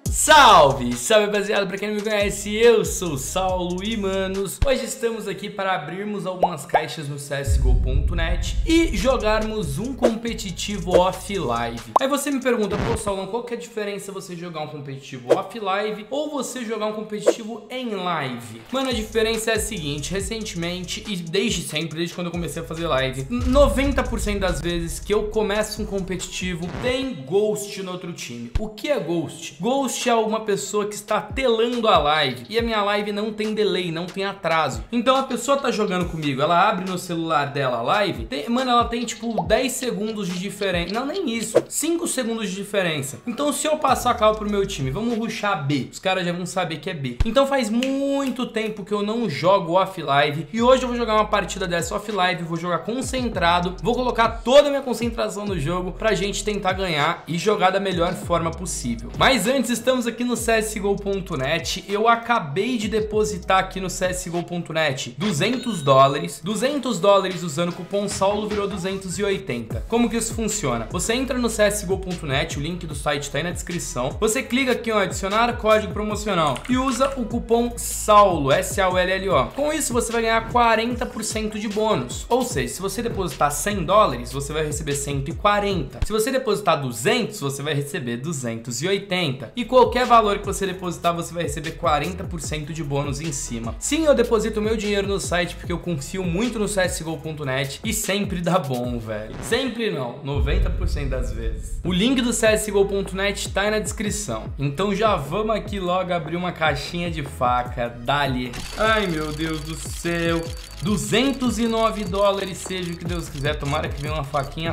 Salve! Salve, rapaziada! Pra quem não me conhece, eu sou o Saulo e, manos, hoje estamos aqui para abrirmos algumas caixas no CSGO.net e jogarmos um competitivo off-live. Aí você me pergunta, pô, Saulão, qual que é a diferença você jogar um competitivo off-live ou você jogar um competitivo em live? Mano, a diferença é a seguinte, recentemente e desde sempre, desde quando eu comecei a fazer live, 90% das vezes que eu começo um competitivo tem Ghost no outro time. O que é Ghost? Ghost é uma pessoa que está telando a live e a minha live não tem delay, não tem atraso. Então a pessoa tá jogando comigo, ela abre no celular dela a live, mano, ela tem tipo 10 segundos de diferença, não, nem isso, 5 segundos de diferença. Então se eu passar a cal pro meu time, vamos rushar B, os caras já vão saber que é B. Então faz muito tempo que eu não jogo off-live e hoje eu vou jogar uma partida dessa off-live, vou jogar concentrado, vou colocar toda a minha concentração no jogo pra gente tentar ganhar e jogar da melhor forma possível. Mas antes, estamos aqui no CSGO.net, eu acabei de depositar aqui no CSGO.net $200, $200 usando o cupom Saulo virou 280. Como que isso funciona? Você entra no CSGO.net, o link do site tá aí na descrição, você clica aqui em adicionar código promocional e usa o cupom Saulo, S-A-U-L-L-O. Com isso você vai ganhar 40% de bônus, ou seja, se você depositar $100, você vai receber 140. Se você depositar 200, você vai receber 280. E qualquer valor que você depositar, você vai receber 40% de bônus em cima. Sim, eu deposito meu dinheiro no site porque eu confio muito no CSGO.net e sempre dá bom, velho. Sempre não, 90% das vezes. O link do CSGO.net tá aí na descrição. Então já vamos aqui logo abrir uma caixinha de faca. Dali. Ai, meu Deus do céu. $209, seja o que Deus quiser. Tomara que venha uma faquinha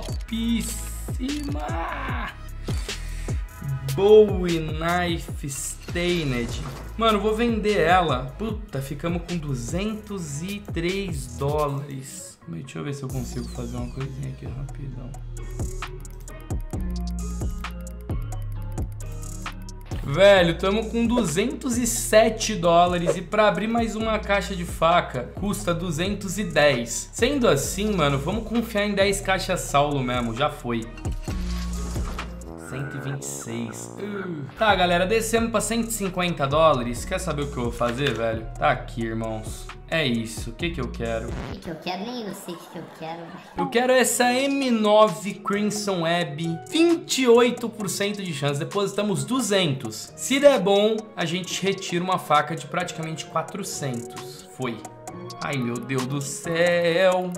topíssima. Bowie Knife Stained. Mano, vou vender ela. Puta, ficamos com $203. Deixa eu ver se eu consigo fazer uma coisinha aqui rapidão. Velho, tamo com $207 e pra abrir mais uma caixa de faca custa 210. Sendo assim, mano, vamos confiar em 10 caixas Saulo mesmo, já foi. 126. Tá, galera, descemos pra $150. Quer saber o que eu vou fazer, velho? Tá aqui, irmãos. É isso. O que que eu quero? O que eu quero? Nem eu sei o que eu quero. Eu quero essa M9 Crimson Web. 28% de chance. Depositamos 200. Se der bom, a gente retira uma faca de praticamente 400. Foi. Ai, meu Deus do céu.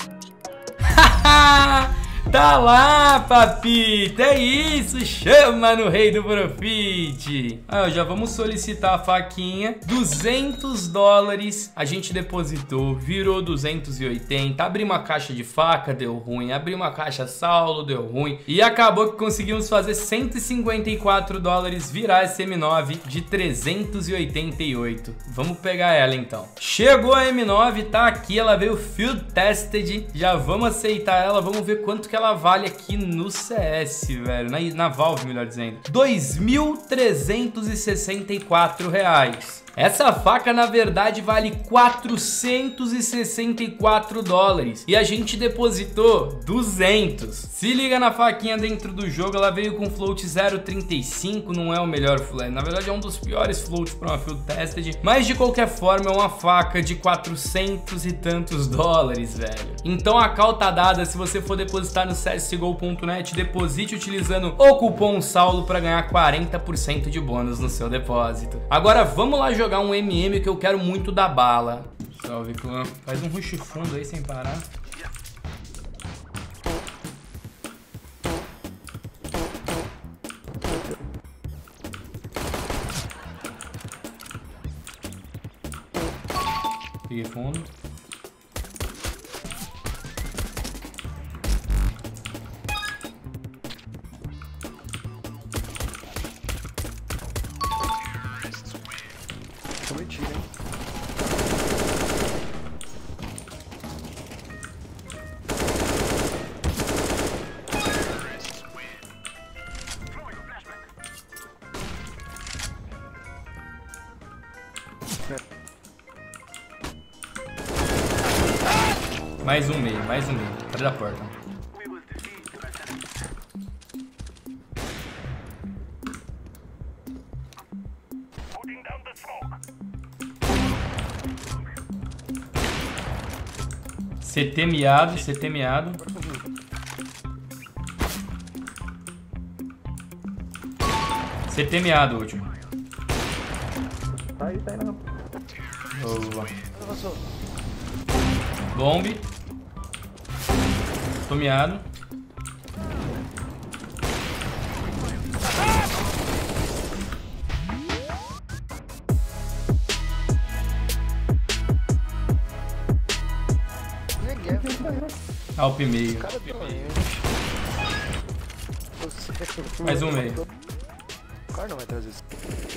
Haha! Tá lá, papita, é isso, chama no rei do profit. Ah, já vamos solicitar a faquinha, $200, a gente depositou, virou 280, abri uma caixa de faca, deu ruim, abri uma caixa Saulo, deu ruim, e acabou que conseguimos fazer $154, virar esse M9 de 388. Vamos pegar ela então. Chegou a M9, tá aqui, ela veio field tested, já vamos aceitar ela, vamos ver quanto que ela vale aqui no CS, velho, na Valve, melhor dizendo. $2.364. Essa faca, na verdade, vale $464 e a gente depositou 200. Se liga na faquinha dentro do jogo, ela veio com float 0.35, não é o melhor float, na verdade é um dos piores floats para uma field tested, mas de qualquer forma é uma faca de 400 e tantos dólares, velho. Então a cal tá dada, se você for depositar no CSGO.net, deposite utilizando o cupom Saulo para ganhar 40% de bônus no seu depósito. Agora vamos lá jogar um MM que eu quero muito dar bala. Salve, clã. Faz um rush fundo aí sem parar. Peguei fundo. Prometido, hein? Mais um meio, mais um meio. Atrás da porta. CT miado, CT miado. CT miado, último. Tá aí não. Boa. Bombe. Tô miado. Alp meio. Mais um meio. O cara não vai trazer isso.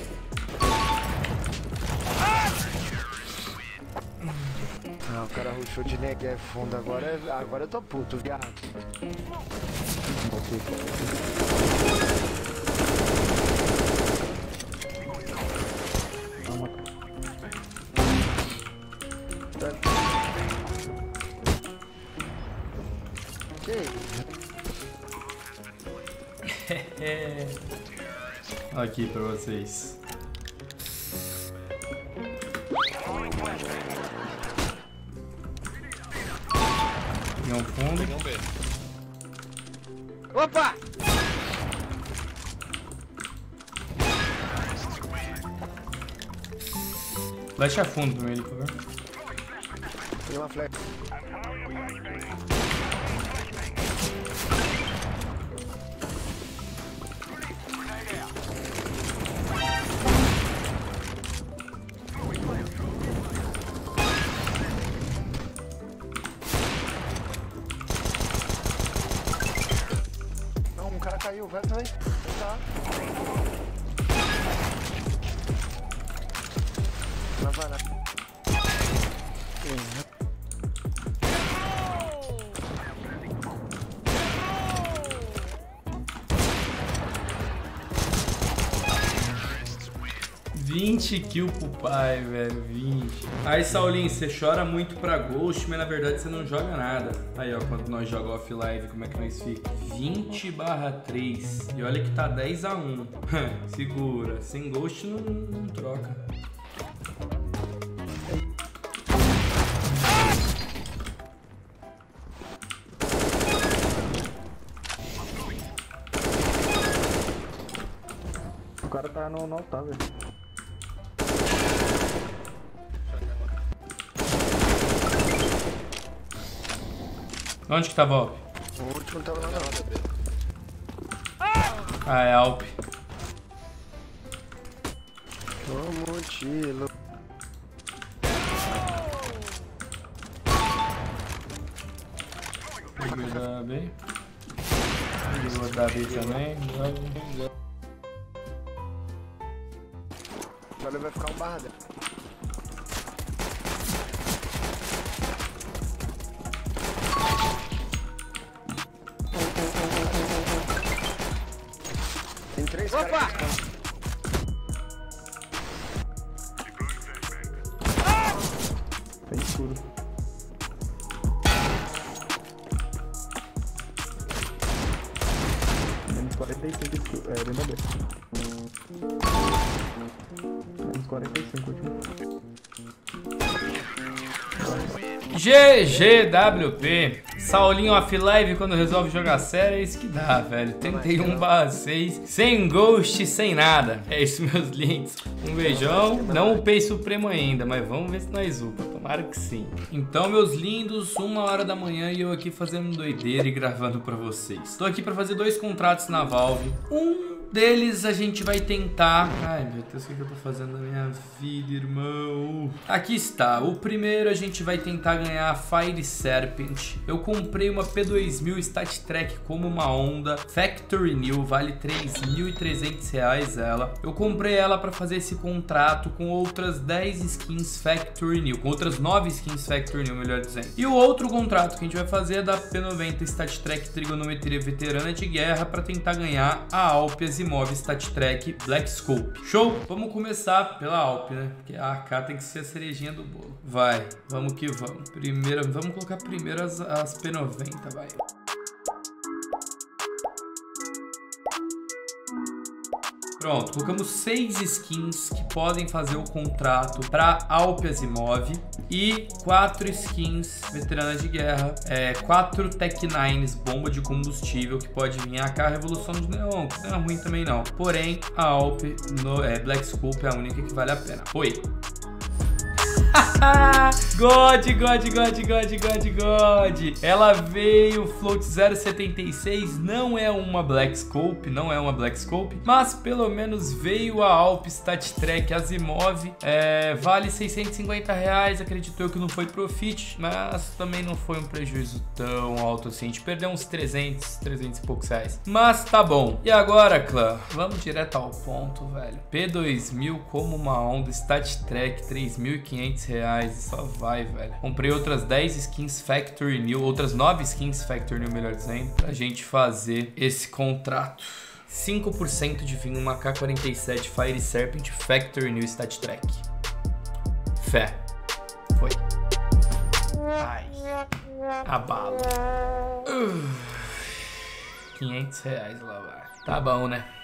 Não, o cara rushou de Negev fundo. Agora eu tô puto, viado. Aqui pra vocês. Peguei um fundo. Peguei um B. Opa! Flash a fundo pra ele, por favor. Tem uma flecha. Não, um cara caiu, vai também. Tá. Não vai, não. $20 kills pro pai, velho. 20. Aí, Saulinho, você chora muito pra Ghost, mas na verdade você não joga nada. Aí, ó, quando nós jogamos off-live, como é que nós fica? 20/3. E olha que tá 10-1. Segura. Sem Ghost não troca. O cara tá no altar, velho. Onde que tava Alp? O último não tava lá não. Ah, é Alp. Toma um tiro. Peguei da B. Peguei o da B também. Agora vai ficar um barra dela. Tem 3 caras. Tá escuro. Menos 45 escuro. É, ainda bem. Menos 45 último. GGWP. Saulinho off-live quando resolve jogar sério, é isso que dá, velho. 31/6, sem ghost, sem nada. É isso, meus links. Um beijão. Não upei Supremo ainda, mas vamos ver se nós upa. Tomara que sim. Então, meus lindos, 1h da manhã e eu aqui fazendo doideira e gravando pra vocês. Tô aqui pra fazer 2 contratos na Valve. Um deles a gente vai tentar... Ai, meu Deus, o que eu tô fazendo na minha vida, irmão? Aqui está. O primeiro a gente vai tentar ganhar a Fire Serpent. Eu comprei uma P2000 Stat Track como uma onda. Factory New, vale R$3.300 ela. Eu comprei ela pra fazer esse contrato com outras 10 skins Factory New. Com outras 9 skins Factory New, melhor dizendo. E o outro contrato que a gente vai fazer é da P90 Stat Track Trigonometria Veterana de Guerra pra tentar ganhar a Alp Asimov Stat Track Black Scope. Show? Vamos começar pela Alp, né? Porque a AK tem que ser a cerejinha do bolo. Vai, vamos que vamos. Primeiro, vamos colocar primeiro as P90, vai. Pronto, colocamos 6 skins que podem fazer o contrato para Alp Asimov e 4 skins veteranas de guerra, 4 Tech-9s bomba de combustível que pode vir AK Revolução de Neon, que não é ruim também não. Porém, a Alp Black Scope é a única que vale a pena. Oi. God. Ela veio, Float 076, não é uma Black Scope, mas pelo menos veio a Alp Stat Track Asimov, vale R$650, acredito eu que não foi profit, mas também não foi um prejuízo tão alto assim, a gente perdeu uns 300 e poucos reais, mas tá bom. E agora, clã, vamos direto ao ponto, velho. P2000 como uma onda, Stat Track, R$3.500, só vai, velho. Comprei outras 10 skins Factory New, outras 9 skins Factory New, melhor dizendo, pra gente fazer esse contrato. 5% de vinho, uma K47 Fire Serpent Factory New Stat Track. Fé. Foi. Ai. Abalo. R$500 lá, vai. Tá bom, né?